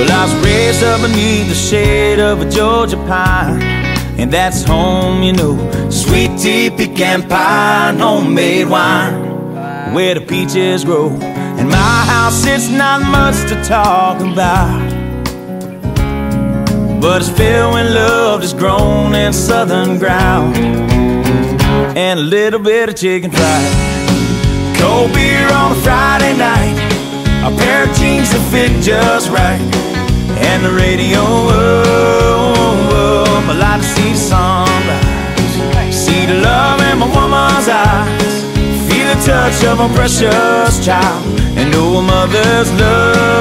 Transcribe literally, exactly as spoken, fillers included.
Well, I was raised up beneath the shade of a Georgia pine, and that's home, you know. Sweet tea, pecan pie, and homemade wine, where the peaches grow. In my house it's not much to talk about, but it's filled when love is grown in southern ground, and a little bit of chicken fried. Cold beer on a Friday night, a pair of jeans that fit just right, and the radio up. I like to see the sunrise, see the love in my woman's eyes, feel the touch of a precious child, and know a mother's love.